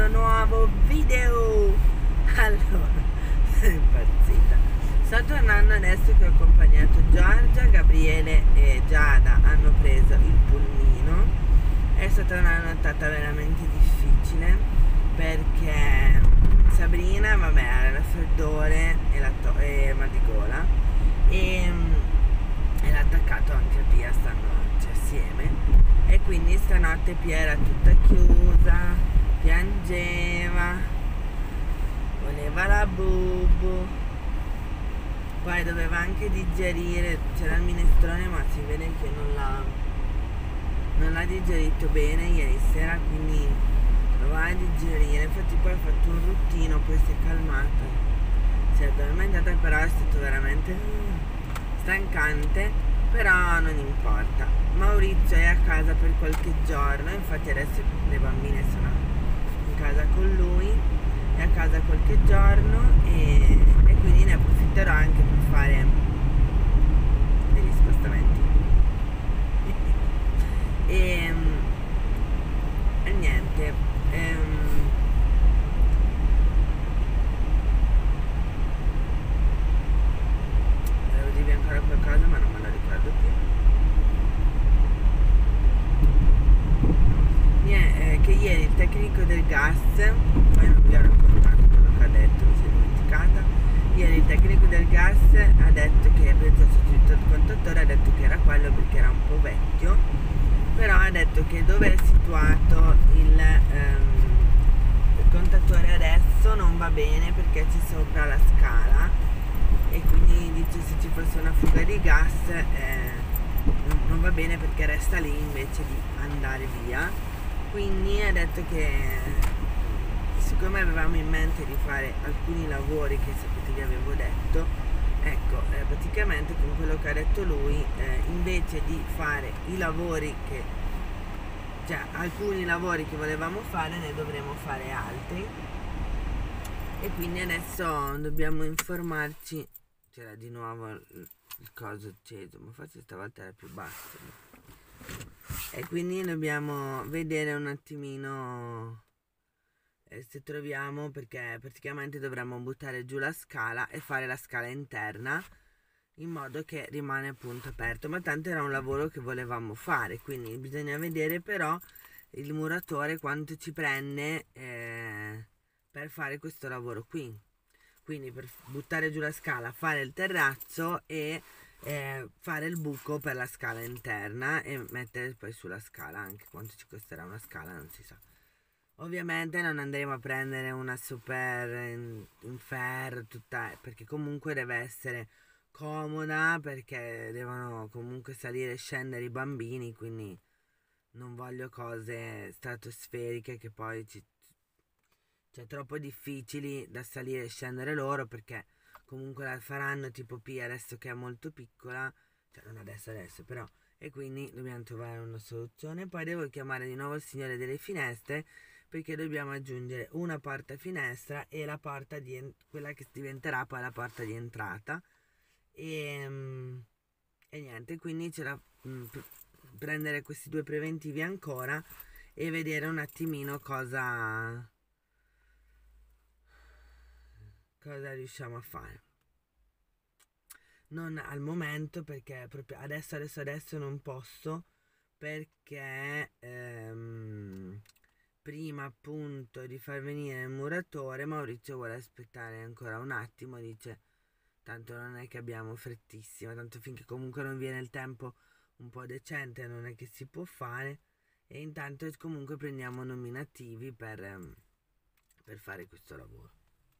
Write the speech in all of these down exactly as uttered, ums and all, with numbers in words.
questo nuovo video. Allora, sono impazzita. Sto tornando adesso che ho accompagnato Giorgia, Gabriele e Giada hanno preso il pulmino. È stata una nottata veramente difficile perché Sabrina, vabbè, ha il raffreddore e, la to- e mal di gola e, e l'ha attaccato anche a Pia, stanno cioè, assieme. E quindi stanotte Pia era tutta chiusa, piangeva, voleva la bubu, poi doveva anche digerire, c'era il minestrone ma si vede che non l'ha, non l'ha digerito bene ieri sera, quindi doveva digerire, infatti poi ha fatto un ruttino, poi si è calmata, si è addormentata, però è stato veramente stancante. Però non importa, Maurizio è a casa per qualche giorno, infatti adesso le bambine sono in casa con lui, è a casa qualche giorno e, e quindi ne approfitterò anche per fare degli spostamenti e, e niente ehm, volevo dirvi ancora qualcosa ma non me lo ricordo più. Niente, eh, che ieri il tecnico del gas, poi non vi ho raccontato quello che ha detto, mi sono dimenticata. Ieri il tecnico del gas ha detto che ha sostituito il contatore, ha detto che era quello perché era un po' vecchio, però ha detto che dove è situato il, ehm, il contatore adesso non va bene perché c'è sopra la scala e quindi dice se ci fosse una fuga di gas eh, non va bene perché resta lì invece di andare via. Quindi ha detto che siccome avevamo in mente di fare alcuni lavori che sapete vi avevo detto, ecco eh, praticamente con quello che ha detto lui eh, invece di fare i lavori che cioè alcuni lavori che volevamo fare ne dovremo fare altri e quindi adesso dobbiamo informarci. C'era di nuovo il, il coso acceso, ma forse stavolta era più basso e quindi dobbiamo vedere un attimino eh, se troviamo, perché praticamente dovremmo buttare giù la scala e fare la scala interna in modo che rimane appunto aperto, ma tanto era un lavoro che volevamo fare, quindi bisogna vedere però il muratore quanto ci prende eh, per fare questo lavoro qui, quindi per buttare giù la scala, fare il terrazzo e eh, fare il buco per la scala interna e mettere poi sulla scala. Anche quanto ci costerà una scala non si sa. Ovviamente non andremo a prendere una super in, in ferro tutta, perché comunque deve essere comoda, perché devono comunque salire e scendere i bambini, quindi non voglio cose stratosferiche che poi ci, cioè troppo difficili da salire e scendere loro, perché comunque la faranno tipo Pia adesso che è molto piccola, cioè non adesso adesso però, e quindi dobbiamo trovare una soluzione. Poi devo chiamare di nuovo il signore delle finestre perché dobbiamo aggiungere una porta finestra e la porta di quella che diventerà poi la porta di entrata e, e niente, quindi c'era mh, prendere questi due preventivi ancora e vedere un attimino cosa cosa riusciamo a fare. Non al momento perché proprio adesso adesso adesso non posso, perché ehm, prima appunto di far venire il muratore Maurizio vuole aspettare ancora un attimo, dice tanto non è che abbiamo frettissima, tanto finché comunque non viene il tempo un po' decente non è che si può fare, e intanto comunque prendiamo nominativi per, ehm, per fare questo lavoro.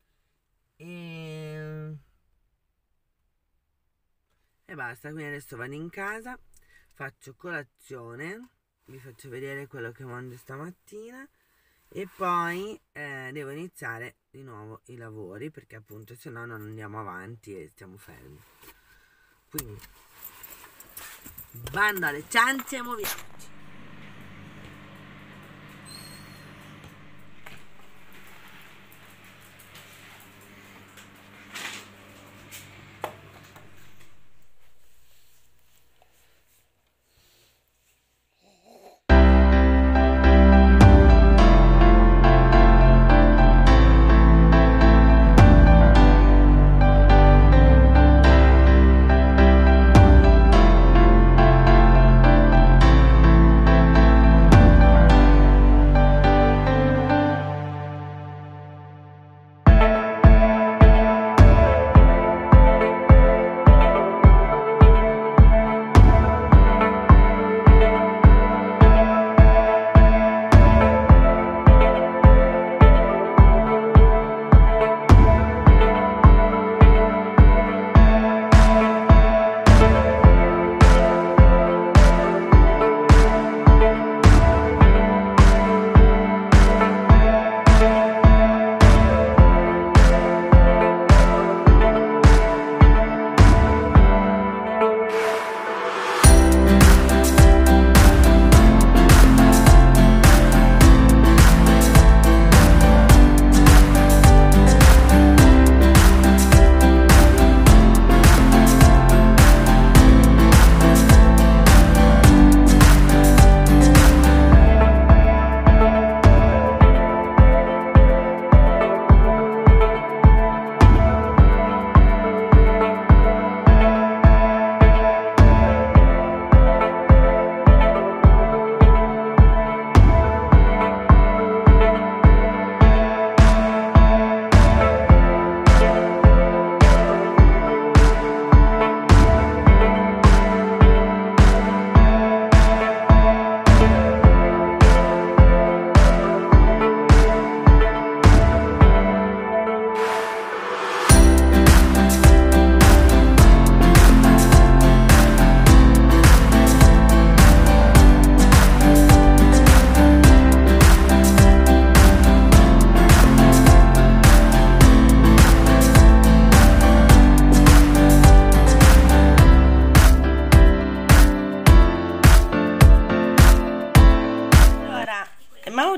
E... e basta, quindi adesso vado in casa, faccio colazione, vi faccio vedere quello che mangio stamattina e poi eh, devo iniziare di nuovo i lavori perché appunto se no non andiamo avanti e stiamo fermi. Quindi bando alle ciance e muoviamoci.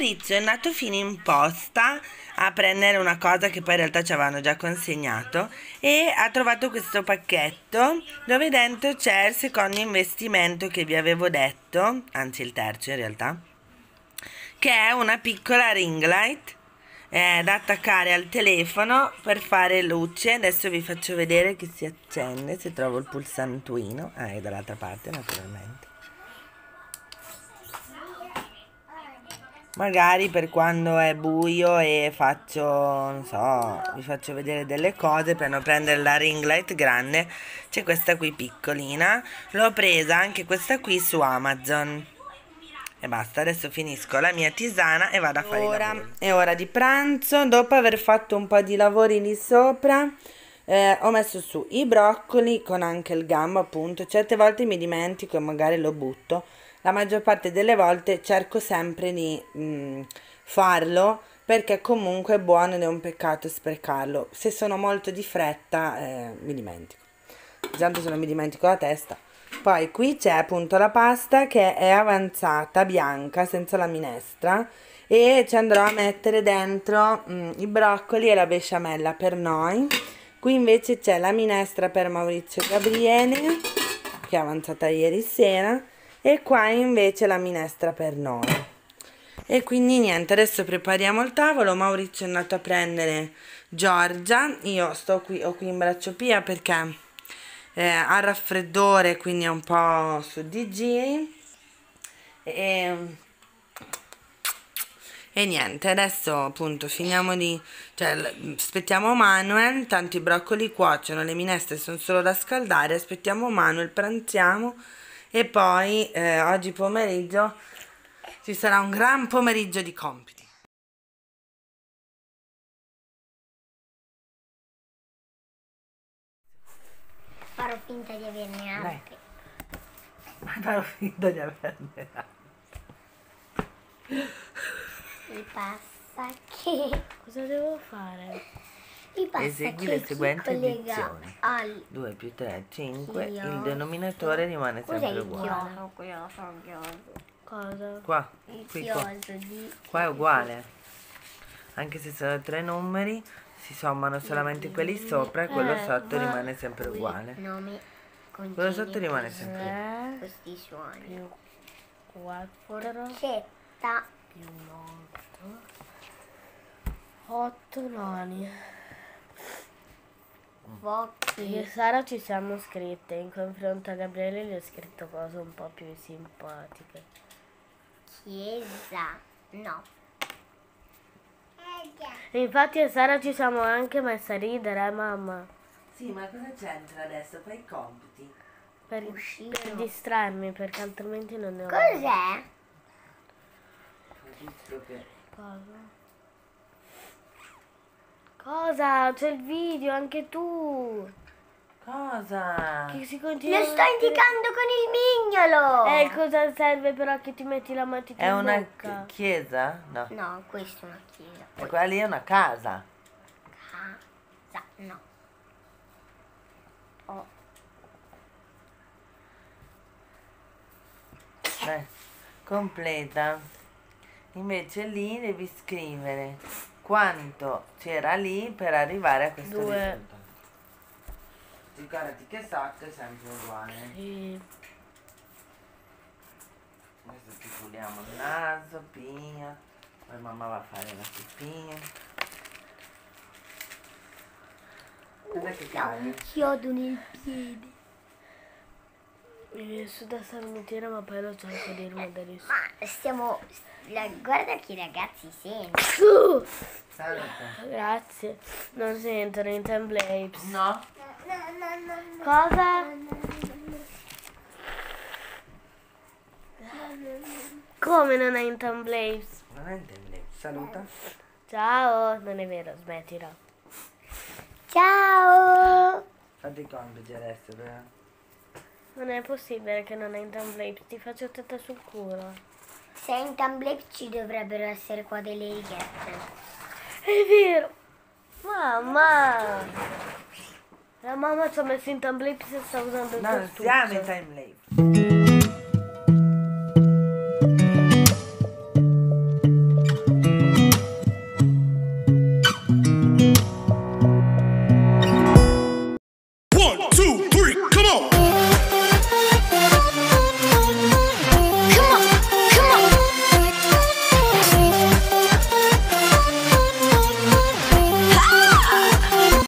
pomeriggio è nato fino in posta a prendere una cosa che poi in realtà ci avevano già consegnato e ha trovato questo pacchetto dove dentro c'è il secondo investimento che vi avevo detto, anzi il terzo in realtà, che è una piccola ring light eh, da attaccare al telefono per fare luce. Adesso vi faccio vedere che si accende se trovo il pulsantuino. Ah, è dall'altra parte naturalmente. Magari per quando è buio e faccio, non so, vi faccio vedere delle cose, per non prendere la ring light grande c'è questa qui piccolina. L'ho presa anche questa qui su Amazon. E basta, adesso finisco la mia tisana e vado a fare ora, i lavori. È ora di pranzo. Dopo aver fatto un po' di lavori lì sopra, eh, ho messo su i broccoli con anche il gambo, appunto. Certe volte mi dimentico e magari lo butto. La maggior parte delle volte cerco sempre di mh, farlo, perché comunque è buono ed è un peccato sprecarlo. Se sono molto di fretta eh, mi dimentico. Tanto se non mi dimentico la testa. Poi qui c'è appunto la pasta che è avanzata, bianca, senza la minestra, e ci andrò a mettere dentro mh, i broccoli e la besciamella per noi. Qui invece c'è la minestra per Maurizio e Gabriele, che è avanzata ieri sera, e qua invece la minestra per noi. E quindi niente, adesso prepariamo il tavolo. Maurizio è andato a prendere Giorgia, io sto qui, ho qui in braccio Pia perché Eh, ha raffreddore, quindi è un po' su di giri e, e niente, adesso appunto finiamo di, cioè aspettiamo Manuel, tanto i broccoli cuociono, le minestre sono solo da scaldare, aspettiamo Manuel, pranziamo e poi eh, oggi pomeriggio ci sarà un gran pomeriggio di compiti. Farò finta di averne altri. Farò finta di averne altri. Mi passa che... Cosa devo fare? Mi passa Esegui che le seguenti chi collega addizioni. al... due più tre, cinque. Chiosto. Il denominatore rimane Cos'è sempre il uguale. chioso? Chioso, chioso. Cosa? Qua, Il qui, qua. chioso di... Qua è uguale. Anche se sono tre numeri, si sommano solamente quelli sopra e quello Eh, sotto ma- rimane sempre uguale. Nome Quello sotto rimane sempre tre questi suoni. più quattro Forchetta. più otto. Otto noni. Vocchi. Io e Sara ci siamo scritte. In confronto a Gabriele gli ho scritto cose un po' più simpatiche. Chiesa. No. E infatti a Sara ci siamo anche messe a ridere, eh, mamma. Sì, ma cosa c'entra adesso? Fai i compiti. Per, Uscito. per distrarmi, perché altrimenti non ne ho. Cos'è? Giusto che... Cosa? Cosa? C'è il video, anche tu. Cosa? Che si continua Lo a sto mettere- indicando con il mignolo. Eh, cosa serve però che ti metti la matita È in una bocca? chiesa? No. No, questa è una chiesa. E quella lì è una casa. Casa. No. Oh. Beh, completa. Invece lì devi scrivere quanto c'era lì per arrivare a questo Due. risultato. Ricordati che sotto è sempre uguale. Sì. Adesso ti puliamo il naso, Pia. Poi mamma va a fare la pipì. Cos'è che cade? Chiodo nel piede. Mi viene su da starnutire, ma poi lo cerco di rimanere su. Ma stiamo... la- guarda che i ragazzi sentono. Su! Salute. Grazie. Non sentono in time lapse. No? Cosa? Come non hai in time lapse? Non è intendere. Saluta. Ciao! Non è vero, smettila. Ciao. Fatti i compiti adesso, vero? Non è possibile che non hai in time lapse, ti faccio tetta sul culo. Se in Tumblr ci dovrebbero essere qua delle righette. È vero! Mamma! La mamma ci ha messo in time lapse e sta usando il No, non costuccio. siamo in time lapse.